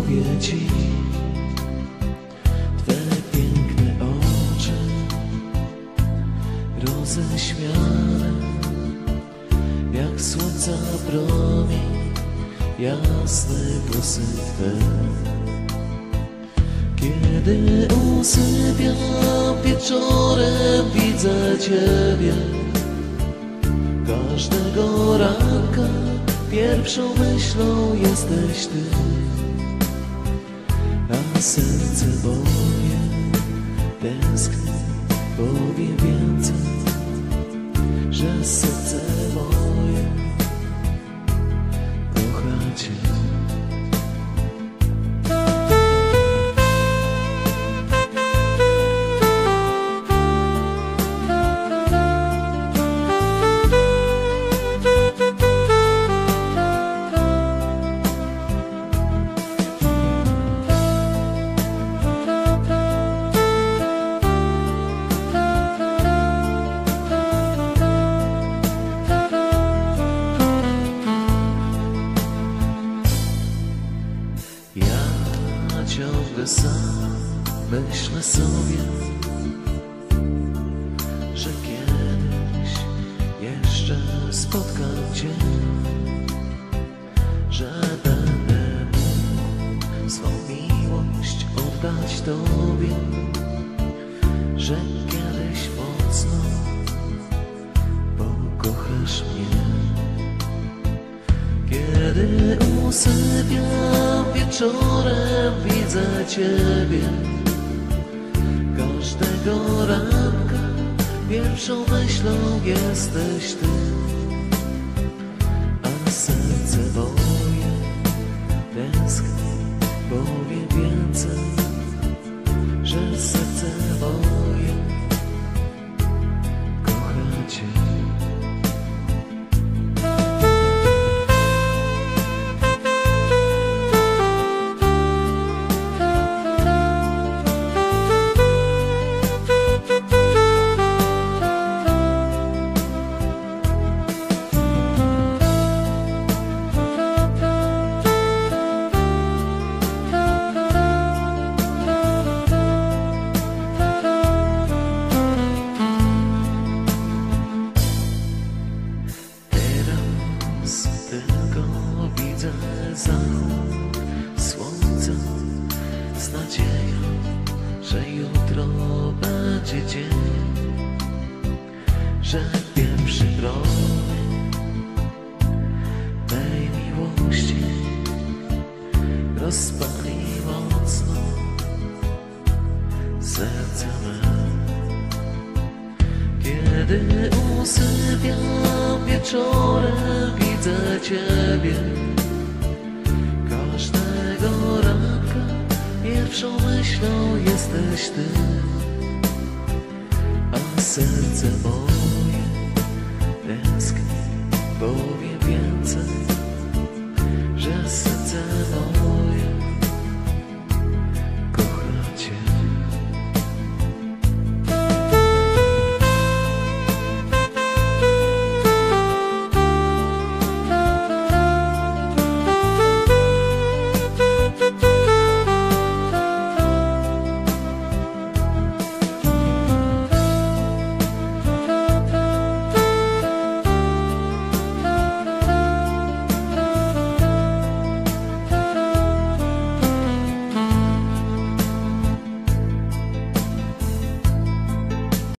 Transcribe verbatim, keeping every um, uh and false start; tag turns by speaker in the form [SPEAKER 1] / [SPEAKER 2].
[SPEAKER 1] powie ci Twe piękne oczy roześmiane jak słońca promień, jasne włosy Twe. Kiedy usypiam wieczorem, widzę Ciebie. Każdego ranka pierwszą myślą jesteś Ty, a serce moje tęskni, powie więcej, że serce moje kocha Cię. Ja ciągle sam myślę sobie, że kiedyś jeszcze spotkam Cię, że będę mógł swą miłość oddać Tobie, że kiedyś mocno pokochasz mnie. Kiedy usypiam wieczorem, widzę Ciebie. Każdego ranka pierwszą myślą jesteś Ty, a serce moje tęskni, powie więcej, że serce moje kocha Cię. Tylko widzę zachód słońca z nadzieją, że jutro będzie dzień, że pierwszy promień tej miłości rozpali mocno serce me. Kiedy usypiam wieczorem, widzę Ciebie. Każdego ranka pierwszą myślą jesteś Ty, a serce moje tęskni, powie